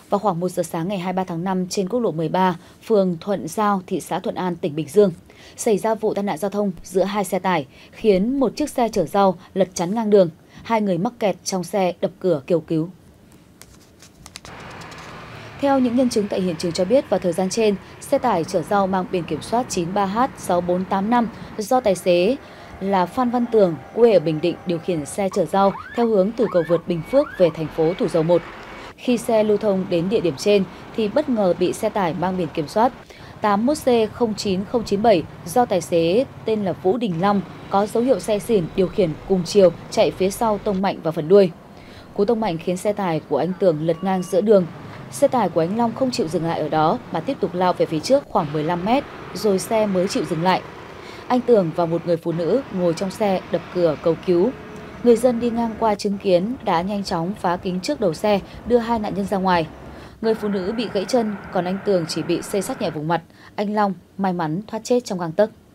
Vào khoảng 1 giờ sáng ngày 23 tháng 5 trên quốc lộ 13, phường Thuận Giao, thị xã Thuận An, tỉnh Bình Dương, xảy ra vụ tai nạn giao thông giữa hai xe tải, khiến một chiếc xe chở rau lật chắn ngang đường. Hai người mắc kẹt trong xe đập cửa kêu cứu. Theo những nhân chứng tại hiện trường cho biết, vào thời gian trên, xe tải chở rau mang biển kiểm soát 93H6485 do tài xế là Phan Văn Tường, quê ở Bình Định, điều khiển xe chở rau theo hướng từ cầu vượt Bình Phước về thành phố Thủ Dầu Một. Khi xe lưu thông đến địa điểm trên thì bất ngờ bị xe tải mang biển kiểm soát 81C09097 do tài xế tên là Vũ Đình Long có dấu hiệu say xỉn điều khiển cùng chiều chạy phía sau tông mạnh vào phần đuôi. Cú tông mạnh khiến xe tải của anh Tường lật ngang giữa đường. Xe tải của anh Long không chịu dừng lại ở đó mà tiếp tục lao về phía trước khoảng 15 mét rồi xe mới chịu dừng lại. Anh Tường và một người phụ nữ ngồi trong xe đập cửa cầu cứu. Người dân đi ngang qua chứng kiến đã nhanh chóng phá kính trước đầu xe đưa hai nạn nhân ra ngoài. Người phụ nữ bị gãy chân, còn anh Tường chỉ bị xê xát nhẹ vùng mặt. Anh Long may mắn thoát chết trong gang tấc.